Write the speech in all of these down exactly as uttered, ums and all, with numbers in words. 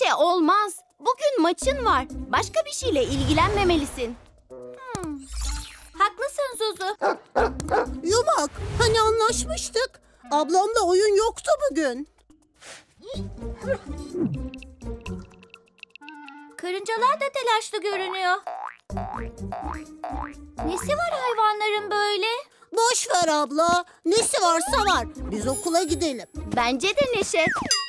Neşe, olmaz. Bugün maçın var. Başka bir şeyle ilgilenmemelisin. Hmm. Haklısın Zuzu. Yumak, hani anlaşmıştık. Ablamla oyun yoktu bugün. Karıncalar da telaşlı görünüyor. Nesi var hayvanların böyle? Boş ver abla. Nesi varsa var. Biz okula gidelim. Bence de Neşe.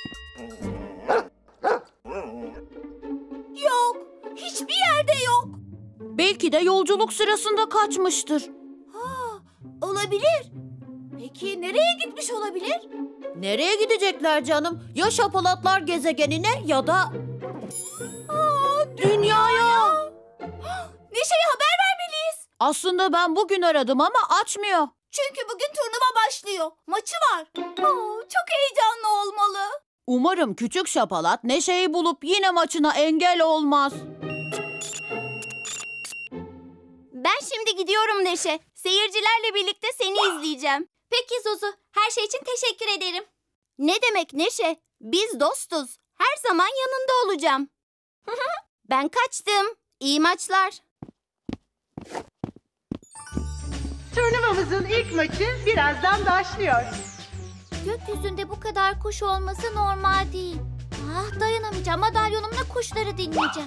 Yok. Hiçbir yerde yok. Belki de yolculuk sırasında kaçmıştır. Ha, olabilir. Peki nereye gitmiş olabilir? Nereye gidecekler canım? Ya şapalatlar gezegenine ya da... Aa, dünyaya. Neşe'ye haber vermeliyiz. Aslında ben bugün aradım ama açmıyor. Çünkü bugün turnuva başlıyor. Maçı var. Aa, çok heyecanlı olmalı. Umarım küçük şapalat Neşe'yi bulup yine maçına engel olmaz. Ben şimdi gidiyorum Neşe. Seyircilerle birlikte seni izleyeceğim. Peki Zuzu, her şey için teşekkür ederim. Ne demek Neşe? Biz dostuz. Her zaman yanında olacağım. Ben kaçtım. İyi maçlar. Turnuvamızın ilk maçı birazdan başlıyor. Gökyüzünde bu kadar kuş olması normal değil. Ah, dayanamayacağım. Madalyonumla kuşları dinleyeceğim.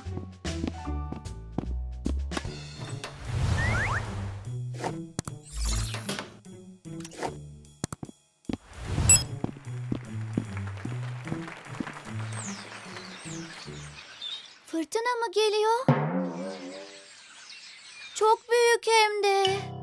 Fırtına mı geliyor? Çok büyük hem de.